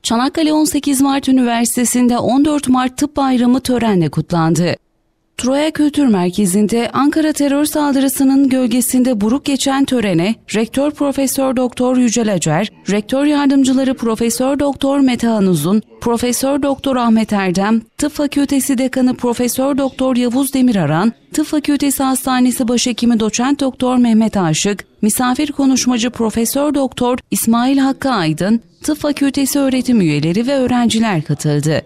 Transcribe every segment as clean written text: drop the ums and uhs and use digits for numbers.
Çanakkale 18 Mart Üniversitesi'nde 14 Mart Tıp Bayramı törenle kutlandı. Troya Kültür Merkezi'nde Ankara terör saldırısının gölgesinde buruk geçen törene Rektör Profesör Doktor Yücel Acar, Rektör Yardımcıları Profesör Doktor Metehan Uzun, Profesör Doktor Ahmet Erdem, Tıp Fakültesi Dekanı Profesör Doktor Yavuz Demiraran, Tıp Fakültesi Hastanesi Başhekimi Doçent Doktor Mehmet Aşık, misafir konuşmacı Profesör Doktor İsmail Hakkı Aydın, Tıp Fakültesi öğretim üyeleri ve öğrenciler katıldı.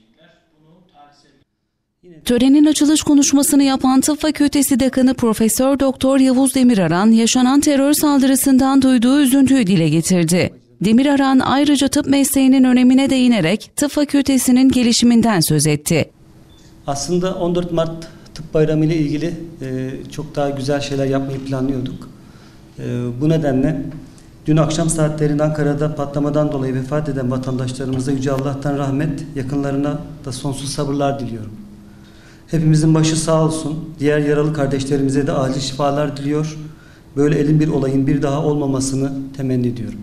Törenin açılış konuşmasını yapan Tıp Fakültesi Dekanı Profesör Doktor Yavuz Demiraran, yaşanan terör saldırısından duyduğu üzüntüyü dile getirdi. Demiraran ayrıca tıp mesleğinin önemine değinerek tıp fakültesinin gelişiminden söz etti. Aslında 14 Mart Tıp Bayramı ile ilgili çok daha güzel şeyler yapmayı planlıyorduk. Bu nedenle dün akşam saatlerinde Ankara'da patlamadan dolayı vefat eden vatandaşlarımıza Yüce Allah'tan rahmet, yakınlarına da sonsuz sabırlar diliyorum. Hepimizin başı sağ olsun. Diğer yaralı kardeşlerimize de acil şifalar diliyor. Böyle elin bir olayın bir daha olmamasını temenni ediyorum.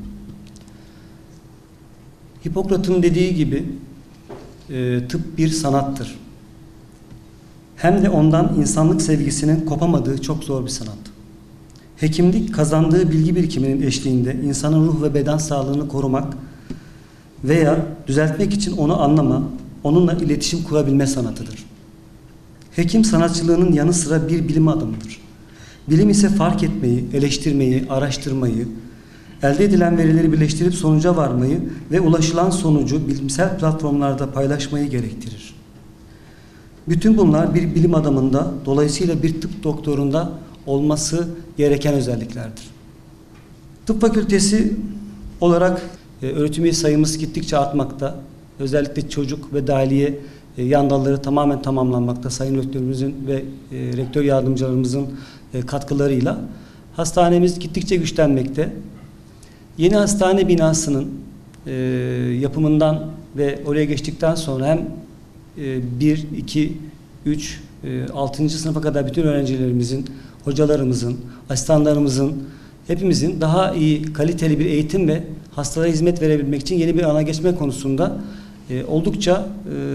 Hipokrat'ın dediği gibi tıp bir sanattır. Hem de ondan insanlık sevgisinin kopamadığı çok zor bir sanat. Hekimlik kazandığı bilgi birikiminin eşliğinde insanın ruh ve beden sağlığını korumak veya düzeltmek için onu anlama, onunla iletişim kurabilme sanatıdır. Hekim sanatçılığının yanı sıra bir bilim adamıdır. Bilim ise fark etmeyi, eleştirmeyi, araştırmayı, elde edilen verileri birleştirip sonuca varmayı ve ulaşılan sonucu bilimsel platformlarda paylaşmayı gerektirir. Bütün bunlar bir bilim adamında, dolayısıyla bir tıp doktorunda olması gereken özelliklerdir. Tıp fakültesi olarak öğretim üye sayımız gittikçe artmakta. Özellikle çocuk ve dahiliye yan dalları tamamen tamamlanmakta. Sayın Rektörümüzün ve rektör yardımcılarımızın katkılarıyla hastanemiz gittikçe güçlenmekte. Yeni hastane binasının yapımından ve oraya geçtikten sonra hem 1, 2, 3, 6. sınıfa kadar bütün öğrencilerimizin, hocalarımızın, asistanlarımızın, hepimizin daha iyi, kaliteli bir eğitim ve hastalara hizmet verebilmek için yeni bir ana geçme konusunda oldukça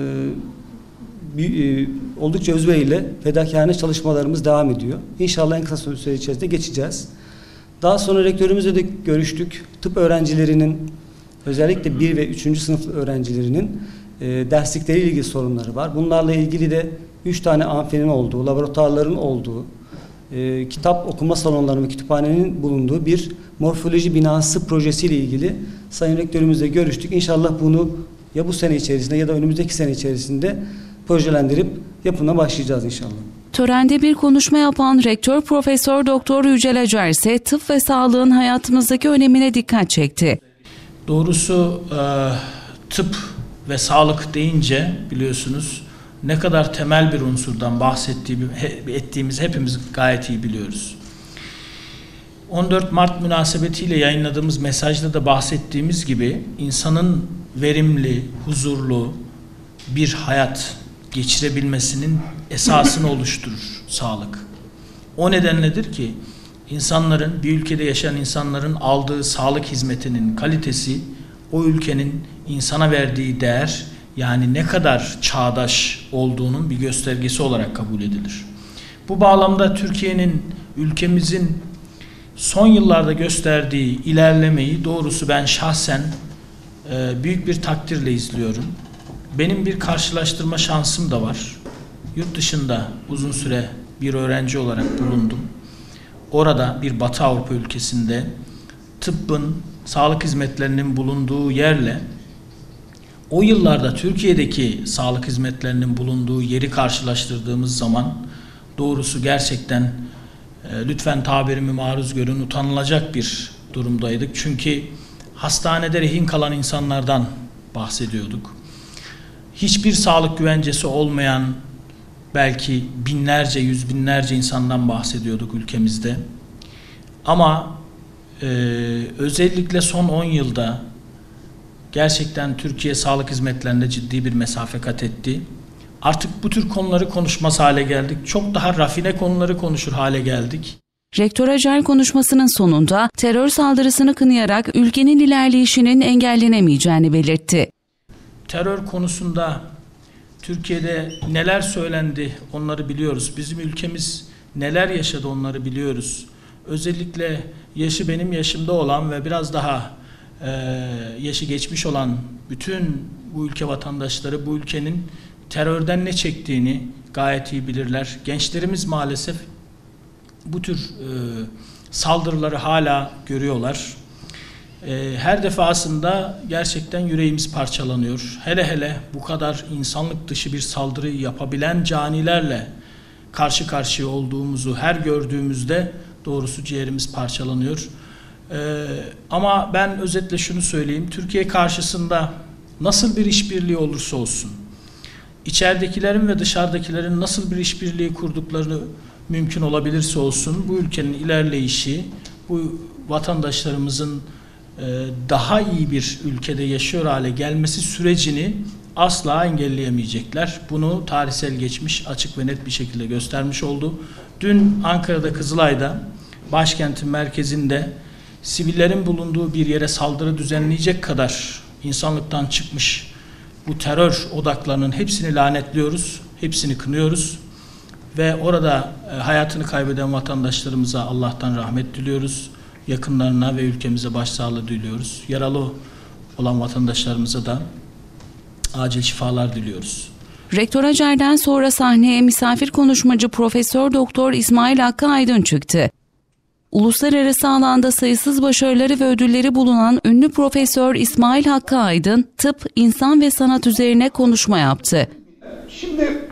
özveriyle fedakârane çalışmalarımız devam ediyor. İnşallah en kısa süre içerisinde geçeceğiz. Daha sonra rektörümüzle de görüştük. Tıp öğrencilerinin özellikle 1 ve 3. sınıf öğrencilerinin derslikleriyle ilgili sorunları var. Bunlarla ilgili de 3 tane amfinin olduğu, laboratuvarların olduğu, kitap okuma salonları ve kütüphanenin bulunduğu bir morfoloji binası projesiyle ilgili Sayın Rektörümüzle görüştük. İnşallah bunu ya bu sene içerisinde ya da önümüzdeki sene içerisinde projelendirip yapımına başlayacağız inşallah. Törende bir konuşma yapan Rektör Profesör Doktor Yücel Acar ise tıp ve sağlığın hayatımızdaki önemine dikkat çekti. Doğrusu tıp ve sağlık deyince biliyorsunuz ne kadar temel bir unsurdan ettiğimiz hepimiz gayet iyi biliyoruz. 14 Mart münasebetiyle yayınladığımız mesajda da bahsettiğimiz gibi insanın verimli, huzurlu bir hayat geçirebilmesinin esasını oluşturur sağlık. O nedenledir ki insanların, bir ülkede yaşayan insanların aldığı sağlık hizmetinin kalitesi o ülkenin insana verdiği değer, yani ne kadar çağdaş olduğunun bir göstergesi olarak kabul edilir. Bu bağlamda Türkiye'nin, ülkemizin son yıllarda gösterdiği ilerlemeyi doğrusu ben şahsen büyük bir takdirle izliyorum. Benim bir karşılaştırma şansım da var. Yurt dışında uzun süre bir öğrenci olarak bulundum. Orada bir Batı Avrupa ülkesinde tıbbın, sağlık hizmetlerinin bulunduğu yerle o yıllarda Türkiye'deki sağlık hizmetlerinin bulunduğu yeri karşılaştırdığımız zaman doğrusu gerçekten lütfen tabirimi maruz görün, utanılacak bir durumdaydık. Çünkü hastanede rehin kalan insanlardan bahsediyorduk. Hiçbir sağlık güvencesi olmayan belki binlerce, yüz binlerce insandan bahsediyorduk ülkemizde. Ama özellikle son 10 yılda gerçekten Türkiye sağlık hizmetlerinde ciddi bir mesafe kat etti. Artık bu tür konuları konuşmaz hale geldik. Çok daha rafine konuları konuşur hale geldik. Rektör Acar konuşmasının sonunda terör saldırısını kınayarak ülkenin ilerleyişinin engellenemeyeceğini belirtti. terör konusunda Türkiye'de neler söylendi onları biliyoruz. Bizim ülkemiz neler yaşadı onları biliyoruz. Özellikle yaşı benim yaşımda olan ve biraz daha yaşı geçmiş olan bütün bu ülke vatandaşları bu ülkenin terörden ne çektiğini gayet iyi bilirler. Gençlerimiz maalesef bu tür saldırıları hala görüyorlar. Her defasında gerçekten yüreğimiz parçalanıyor. Hele hele bu kadar insanlık dışı bir saldırıyı yapabilen canilerle karşı karşıya olduğumuzu her gördüğümüzde doğrusu ciğerimiz parçalanıyor. Ama ben özetle şunu söyleyeyim. Türkiye karşısında nasıl bir işbirliği olursa olsun, içeridekilerin ve dışarıdakilerin nasıl bir işbirliği kurduklarını mümkün olabilirse olsun, bu ülkenin ilerleyişi, bu vatandaşlarımızın daha iyi bir ülkede yaşıyor hale gelmesi sürecini asla engelleyemeyecekler. Bunu tarihsel geçmiş açık ve net bir şekilde göstermiş oldu. Dün Ankara'da Kızılay'da, başkentin merkezinde sivillerin bulunduğu bir yere saldırı düzenleyecek kadar insanlıktan çıkmış bu terör odaklarının hepsini lanetliyoruz, hepsini kınıyoruz ve orada hayatını kaybeden vatandaşlarımıza Allah'tan rahmet diliyoruz. Yakınlarına ve ülkemize başsağlığı diliyoruz. Yaralı olan vatandaşlarımıza da acil şifalar diliyoruz. Rektör Acar'dan sonra sahneye misafir konuşmacı Profesör Doktor İsmail Hakkı Aydın çıktı. Uluslararası alanda sayısız başarıları ve ödülleri bulunan ünlü Profesör İsmail Hakkı Aydın, tıp, insan ve sanat üzerine konuşma yaptı. Şimdi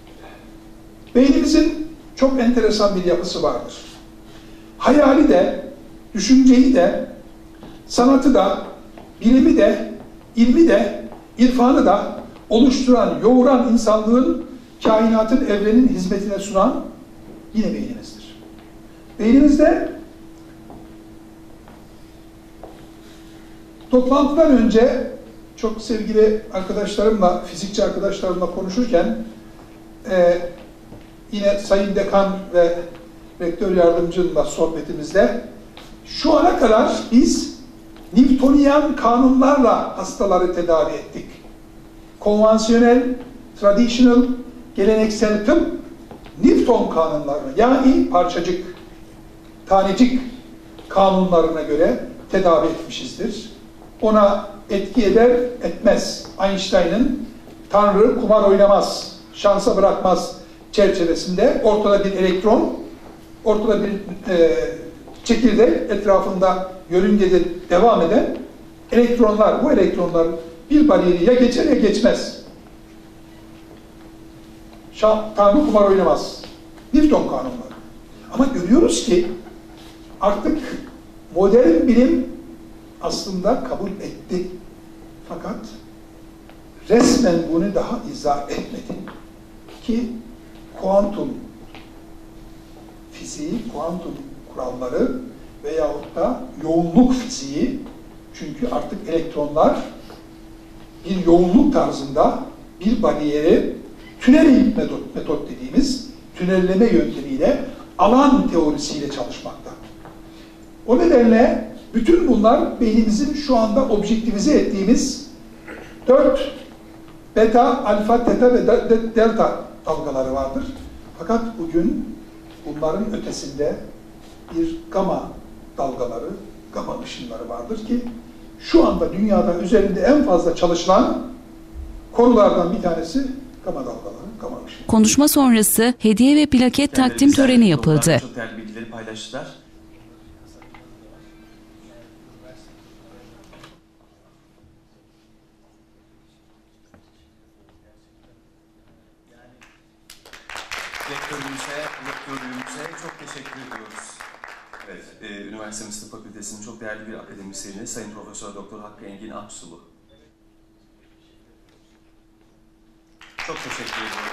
beynimizin çok enteresan bir yapısı vardır. Hayali de, düşünceyi de, sanatı da, bilimi de, ilmi de, irfanı da oluşturan, yoğuran insanlığın, kainatın, evrenin hizmetine sunan yine beynimizdir. Beynimizde toplantıdan önce çok sevgili arkadaşlarımla, fizikçi arkadaşlarımla konuşurken yine Sayın Dekan ve Rektör Yardımcımla sohbetimizde şu ana kadar biz Newtonian kanunlarla hastaları tedavi ettik. Konvansiyonel, traditional, geleneksel tıp Newton kanunlarına yani parçacık, tanecik kanunlarına göre tedavi etmişizdir. Ona etki eder, etmez. Einstein'ın Tanrı kumar oynamaz, şansa bırakmaz çerçevesinde ortada bir elektron, ortada bir çekirdek, etrafında yörüngede devam eden elektronlar, bu elektronlar bir bariyeri ya geçer ya geçmez. Tanrı kumar oynamaz. Newton kanunları. Ama görüyoruz ki artık modern bilim aslında kabul etti. Fakat resmen bunu daha izah etmedi. Ki kuantum fiziği, kuantum kuralları veyahut da yoğunluk fiziği, çünkü artık elektronlar bir yoğunluk tarzında bir bariyeri tüneling metot dediğimiz tünelleme yöntemiyle alan teorisiyle çalışmakta. O nedenle bütün bunlar beynimizin şu anda objektivize ettiğimiz 4 beta, alfa, teta ve delta dalgaları vardır. Fakat bugün bunların ötesinde bir gamma dalgaları, gamma ışınları vardır ki şu anda dünyada üzerinde en fazla çalışılan konulardan bir tanesi gamma dalgaları, gamma ışınları. Konuşma sonrası hediye ve plaket takdim töreni yapıldı. Çok değerli bilgileri paylaştılar. Rektörlüğümüze çok teşekkür ediyoruz. Evet, Üniversitemiz Tıp Fakültesi'nin çok değerli bir akademisyeni Sayın Profesör Doktor Hakkı Engin Aksulu. Çok teşekkür ediyoruz.